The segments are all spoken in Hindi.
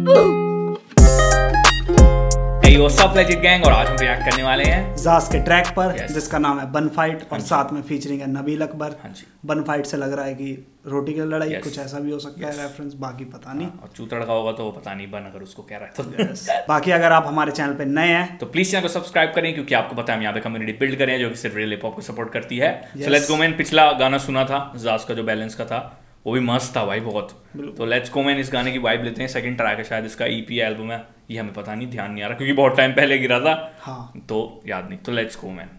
वो सब लेजेंड गैंग और आज हम रिएक्ट करने वाले हैं जास के ट्रैक पर yes. जिसका नाम है बन फाइट और साथ में फीचरिंग है नबील अकबर। बन फाइट से लग रहा है कि रोटी की लड़ाई yes. कुछ ऐसा भी हो सकता है रेफरेंस, बाकी पता नहीं। और चूतड़ का होगा तो वो पता नहीं, बन अगर उसको कह रहा है तो बाकी अगर आप हमारे चैनल पे नए हैं तो प्लीज चैनल को सब्सक्राइब करें, क्योंकि आपको पता है हम यहाँ पे कम्युनिटी बिल्ड करें जो कि सिर्फ रियल हिप हॉप को सपोर्ट करती है। So let's go man. पिछला गाना सुना था जास का जो बैलेंस का था, वो भी मस्त था भाई बहुत। तो लेट्स गो मैन, इस गाने की वाइब लेते हैं। सेकंड ट्रैक है शायद इसका, ईपी एल्बम है ये, हमें पता नहीं, ध्यान नहीं आ रहा क्योंकि बहुत टाइम पहले गिरा था। हाँ। तो याद नहीं। तो लेट्स गो मैन।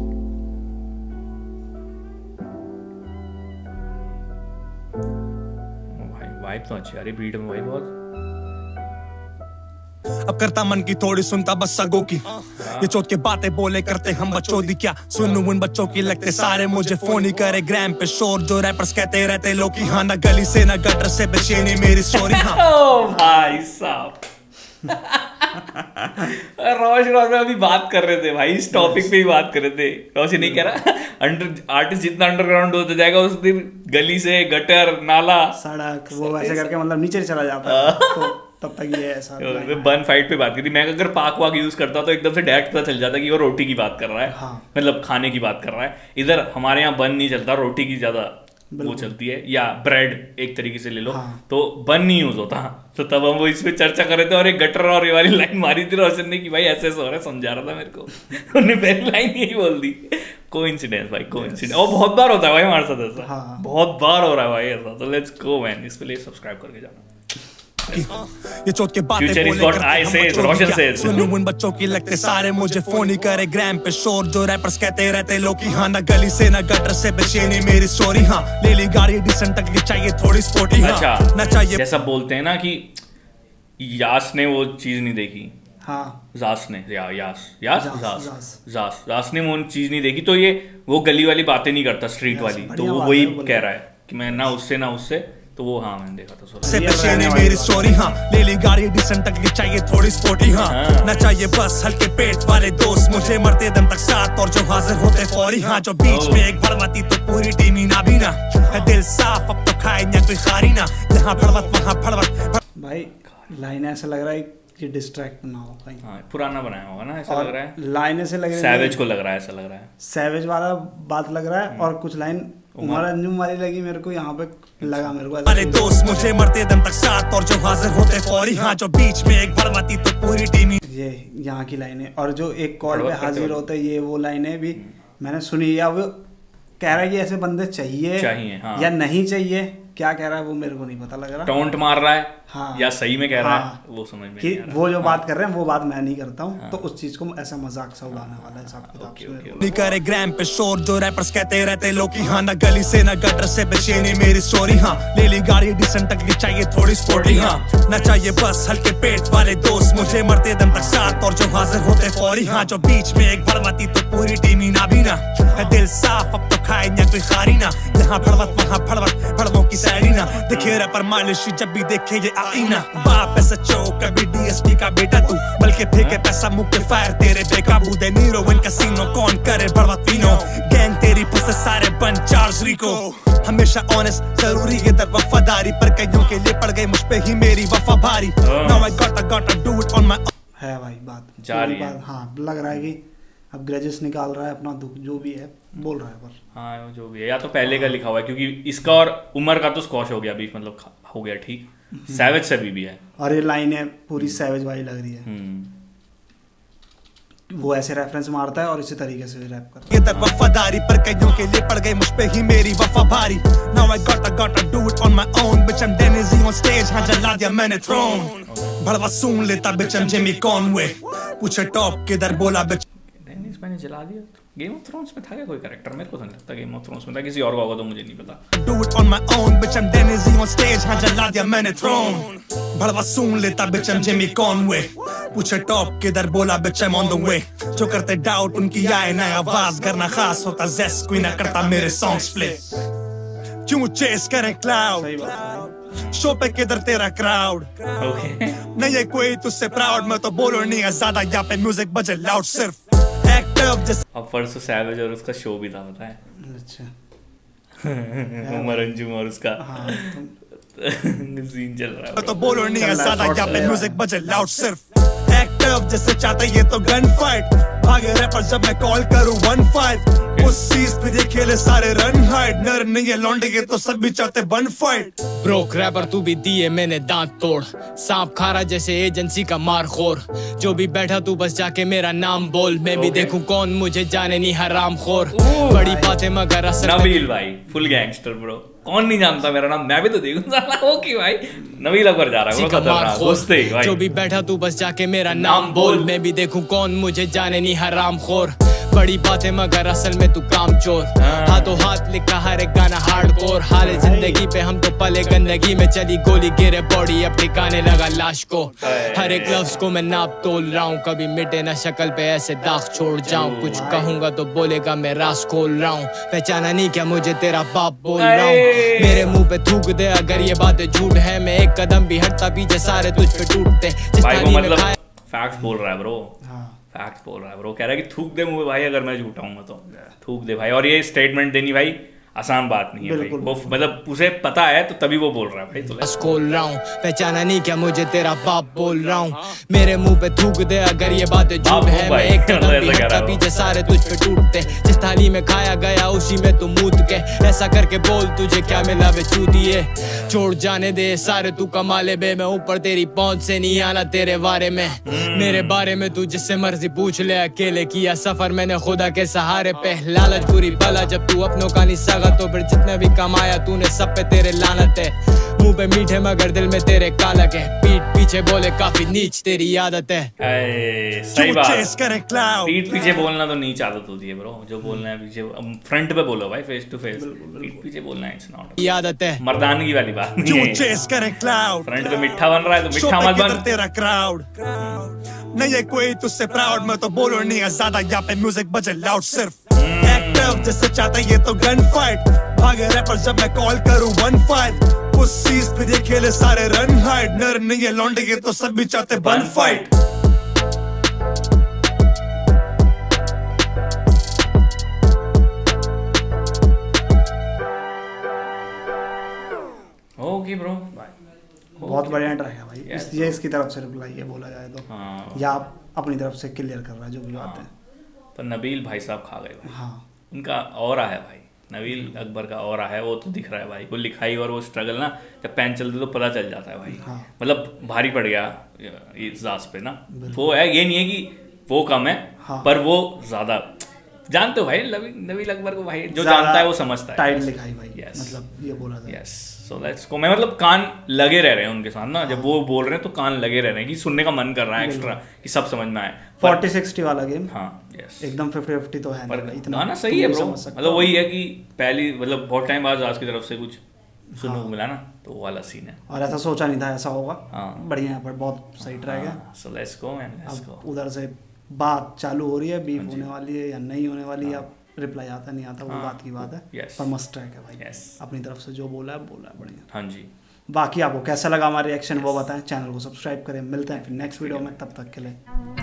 भाई वाइब तो अच्छी आ रही बीट में भाई बहुत। अब करता मन की थोड़ी सुनता बस सगों की, ये चोट के बातें बोले करते हम बच्चों दी क्या सुनूं उन बच्चों की, लगते सारे मुझे फोन ही करे ग्राम पे शोर जो रैपर्स कहते रहते लोग की। हाँ ना गली से ना गटर से बेचैनी मेरी स्टोरी। हाँ ओ भाई साहब रोशन और मैं अभी बात कर रहे थे भाई, इस टॉपिक पे ही बात कर रहे थे। रोशन नहीं कह रहा अंडर आर्टिस्ट जितना अंडरग्राउंड होता जाएगा उस दिन गली से गटर नाला सड़क वो ऐसे करके मतलब नीचे चला जाता है तो तब तक ये ऐसा बन फाइट पे बात की थी। मैं अगर पाक वाक यूज करता तो एकदम से डायरेक्ट पता चल जाता कि वो रोटी की बात कर रहा है। हाँ। मतलब खाने की बात कर रहा है। इधर हमारे यहाँ बन नहीं चलता, रोटी की ज्यादा वो चलती है, या ब्रेड एक तरीके से ले लो। हाँ। तो बन नहीं यूज होता। तो तब हम वो इस पे चर्चा कर रहे थे और एक गटर और ये वाली लाइन मारी थी रोशन ने कि भाई ऐसे हो रहा है, समझा रहा था मेरे को। उन्होंने पहली लाइन यही बोल दी, कोइंसिडेंस भाई, कोइंसिडेंस। और बहुत बार होता है भाई हमारे साथ ऐसा। हाँ। बहुत बार हो रहा है भाई ऐसा। तो लेट्स गो मैन, इस पे सब्सक्राइब करके जाना। ये चोट के बातें बोले सुनूं उन बच्चों की, लगते सारे मुझे फोन ही करे ग्राम पे शोर जो रैपर्स कहते रहते लोग की। हाँ ना गली से ना गटर से बेचैनी मेरी स्टोरी। हाँ ले ली गाड़ी डिसेंट तक की, चाहिए थोड़ी स्पोर्टी। अच्छा ना चाहिए जैसा बोलते हैं ना कि यास ने वो चीज नहीं देखी। हाँ जास ने जास ने वो चीज नहीं देखी, तो ये वो गली वाली बातें नहीं करता, स्ट्रीट वाली। तो वो वही कह रहा है कि मैं ना उससे तो वो। हाँ मैंने देखा था से बेचैनी मेरी स्टोरी। हाँ ले ली गाड़ी डिसेंट तक की, चाहिए थोड़ी स्पोर्टी। हाँ ना चाहिए बस हल्के पेट वाले दोस्त मुझे मरते दम तक साथ और जो हाजिर होते फौरी। हाँ जो बीच में एक भड़वती तो पूरी टीम ही ना भी ना है, दिल साफ अब तो खाए ना कोई खारी ना, यहाँ भड़वत वहाँ भड़वत। भाई लाइन ऐसा लग रहा है कि डिस्ट्रैक्ट ना हो कहीं। हाँ, पुराना बनाया होगा ना ऐसा लग रहा है। लाइन ऐसे लग रही है सैवेज को लग रहा है, ऐसा लग रहा है सैवेज वाला बात लग रहा है। और कुछ लाइन उमर अंजुम वाली लगी मेरे को, यहाँ पे लगा मेरे को अरे दोस्त मुझे मरते दम तक साथ और जो हाजिर होते फौरी। हाँ जो बीच में एक भड़वती तो पूरी टीम। ये यहाँ की लाइनें और जो एक कॉल पे हाजिर होते ये वो लाइनें भी मैंने सुनी। या वो कह रहा है कि ऐसे बंदे चाहिए हाँ। या नहीं चाहिए, क्या कह रहा है वो मेरे को नहीं पता लग रहा। टोंट मार रहा है हाँ। या सही में कह रहा है वो समझ में नहीं आ रहा। वो जो बात कर रहे हैं वो बात मैं नहीं करता हूँ। तो उस चीज को ऐसा मजाक सा उड़ाने वाला है सब करे ग्राम पे शोर जो रैपर्स कहते रहते लोग की। हाँ ना गली से ना गटर से बेचैनी मेरी स्टोरी। हाँ ले ली गाड़ी डिसेंट तक की, चाहिए थोड़ी स्पोर्टी। हाँ ना चाहिए बस हल्के पेट वाले दोस्त मुझे मरते दम तक साथ और जो हाजिर होते फौरी। हाँ जो बीच में एक भड़वती तो पूरी टीम ही ना भी ना है, दिल साफ अब तो खाए ना कोई खारी ना, यहाँ भड़वत वहाँ भड़वत भड़वों की सैरी ना। दिखे रैपर मालिश जब भी देखे ये आईना, बाप ऐसा चौक कभी डीएसपी का बेटा तू, बल्कि फेंके पैसा मुंह के फायर तेरे बेकाबू दे नीरो इन कैसीनो कौन करे बर्बाद पीनो, गैंग तेरी फंसे सारे बन चार्ज रिको। हमेशा ऑनेस्ट जरूरी है दर वफादारी, पर कईयों के लिए पड़ गई मुझ पे ही मेरी वफा भारी। Now I got do it on my है भाई बात जारी है। हाँ लग रहा है कि अब ग्रेजेस निकाल रहा है अपना दुख जो भी है बोल रहा है पर। हाँ जो भी है, या तो पहले का लिखा हुआ है क्योंकि इसका और उमर का तो स्कॉश हो गया बीफ, मतलब हो गया ठीक। सैवेज से भी है और ये लाइन है पूरी सैवेज वाली लग रही है। वो ऐसे रेफरेंस मारता है और इसी तरीके से रैप करता है। ये तर वफादारी पर कईयों के लिए पड़ गई मुझ पे ही मेरी वफा भारी। Now I got do it on my own bitch, I am डेनिजी ऑन स्टेज। हाँ जला दिया मैंने थ्रोन, भड़वा सुन लेता bitch, I am Jimmy Conway. पूछे टॉप किधर बोला बिच, मैंने जला दिया। गेम ऑफ थ्रोन्स में था क्या कोई कैरेक्टर? मेरे को नहीं लगता गेम ऑफ थ्रोन्स में था, किसी और का होगा तो मुझे नहीं पता। Do it on my own, bitch, I'm Denizzy on stage, हाँ जला दिया मैंने throne। भड़वा सुन लेता bitch, I'm Jimmy Conway। पूछे टॉप किधर बोला bitch, I'm on the way। जो करते डाउट उनकी आए ना आवाज, करना खास होता जेस, कोई ना करता मेरे सॉन्ग्स प्ले। क्यों चेस करें क्लाउड, शो पे किधर तेरा क्राउड। नहीं है कोई तुझसे प्राउड, मैं तो बोलो नहीं है ज्यादा, यहाँ पे म्यूजिक बजे लाउड सिर्फ। अब परसों सैवेज और उसका शो भी था, पता है? अच्छा उमर अंजुम और उसका। हाँ, सीन चल रहा है तो बोलो नहीं है ज्यादा, यहाँ पे म्यूजिक बजे लाउड, सिर्फ एक्टिव जैसे चाहते ये तो गन फाइट, भागे रैपर जब मैं कॉल करूँ 1-5, उस चीज पे ये खेले सारे रन हाइड, नर नहीं है लौंडे के तो सब भी चाहते बन फाइट। ब्रोक रैपर तू भी दिए मैंने दांत तोड़, सांप खारा जैसे एजेंसी का मारखोर, जो भी बैठा तू बस जाके मेरा नाम बोल, मैं भी देखूं कौन मुझे जाने नहीं हराम खोर, बड़ी बातें मगर असर। नबील भाई फुल गैंगस्टर ब्रो, कौन नहीं जानता मेरा नाम, मैं भी तो देखूं साला। ओके भाई नबील अकबर जा रहा है, जो भी बैठा तू बस जाके मेरा नाम बोल, मैं भी देखूं कौन मुझे जाने नहीं हराम खोर, बड़ी बातें मगर असल में तू काम चोर, हाथों हाथ लिखा हर एक गाना हार्डकोर, हाल जिंदगी पे हम तो पले गंदगी में, चली गोली गिरे बॉडी अब ठिकाने लगा लाश को, हर एक लफ्ज को मैं नाप तोल रहा हूँ, कभी मिटे ना शक्ल पे ऐसे दाग छोड़ जाऊं, कुछ कहूंगा तो बोलेगा मैं राज खोल रहा हूँ, पहचाना नहीं क्या मुझे तेरा बाप बोल रहा हूँ, मेरे मुंह पे थूक दे अगर ये बातें झूठ है, मैं एक कदम भी हटता पीछे सारे तुझ पे टूटते, जिस थाली में खाया। फैक्ट्स बोल रहा है ब्रो, फैक्ट्स बोल रहा है ब्रो, कह रहा है कि थूक दे मुझे भाई अगर मैं झूठा हूँ तो थूक दे भाई, और ये स्टेटमेंट देनी भाई आसान बात नहीं है भाई, वो मतलब उसे पता है तो तभी वो बोल रहा है भाई, तो खोल रहा हूँ पहचाना नहीं क्या मुझे तेरा बाप बोल रहा हूँ, मेरे मुंह पे थूक दे अगर ये बातें झूठ है, मैं एक कदम भी हटता पीछे सारे तुझ पे टूटते, जिस थाली में खाया गया उसी में तू मूत के, ऐसा करके बोल तुझे क्या मिला बे चूतिए, छोड़ जाने दे सारे तू कमा ले बे, मैं ऊपर तेरी पहुंच से नहीं आना तेरे बारे में, मेरे बारे में तू जिससे मर्जी पूछ ले, अकेले किया सफर मैंने खुदा के सहारे पे, लालच बुरी बला जब तू अपनों का नहीं सगा, तो फिर जितने भी कमाया तूने सब पे तेरे लानत है, मुंह पे मीठे मगर दिल में तेरे कालक है, पीठ पीछे बोले काफी नीच तेरी आदत है। सही बात, पीठ पीछे बोलना तो नीच आदत होती है ब्रो, जो बोलना है पीछे फ्रंट पे बोलो भाई, फेस टू फेस, पीठ पीछे बोलना है इट्स नॉट आदत है, मर्दानगी वाली बात नहीं है, फ्रंट पे मिठा बन रहा है तो मिठा मत बन, तेरा क्राउड नहीं है कोई तुझसे प्राउड, मैं तो बोलो नहीं है ज्यादा, यहाँ पे म्यूजिक बजे लाउड, सिर्फ एक्टिव जैसे चाहते ये तो गन फाइट, भागे रैपर जब मैं कॉल करूँ 1-5, उस चीज पे ये खेले सारे रन हाइड, नर नहीं है लौंडे के तो सब भी चाहते बन फाइट। ओके ब्रो बहुत बढ़िया ट्रैक है भाई, ये इसकी तरफ से रिप्लाई है बोला जाए तो, या आप अपनी तरफ से क्लियर कर रहा है जो भी बात है, तो नबील भाई साहब खा गए भाई, हाँ उनका ऑरा है भाई, नबील अकबर का ऑरा है, वो तो दिख रहा है भाई, वो लिखाई और वो स्ट्रगल ना जब पेन चलती तो पता चल जाता है भाई, मतलब भारी पड़ गया इस दास पे ना, वो है ये नहीं है कि वो कम है, पर वो ज्यादा जानते हो भाई नबील अकबर को भाई, जो जानता है वो समझता है, टाइट लिखाई भाई, मतलब ये बोला था, यस सो लेट्स गो, मैं मतलब कान लगे रह रहे हैं उनके साथ ना, जब वो बोल रहे हैं तो कान लगे रह रहे हैं कि सुनने का मन कर रहा है एक्स्ट्रा, कि सब समझ में आए, 40-60 वाला गेम, हाँ यस एकदम 50-50 तो है पर गाना सही है ब्रो, मतलब वही है कि पहली मतलब बहुत टाइम बाद आज की तरफ से कुछ सुनने को मिला ना, तो वो वाला सीन है, और ऐसा सोचा नहीं था ऐसा होगा, बढ़िया है, पर बहुत सही ट्रैक है, so let's go man, let's go. उधर से बात चालू हो रही है, बीफ होने वाली है या नहीं होने वाली है, रिप्लाई आता नहीं आता वो बात की बात है, पर मस्त ट्रैक है भाई, अपनी तरफ से जो बोला है बढ़िया। हाँ जी, बाकी आपको कैसा लगा हमारा रिएक्शन वो बताएं, चैनल को सब्सक्राइब करें, मिलते हैं फिर नेक्स्ट वीडियो में, तब तक के लिए।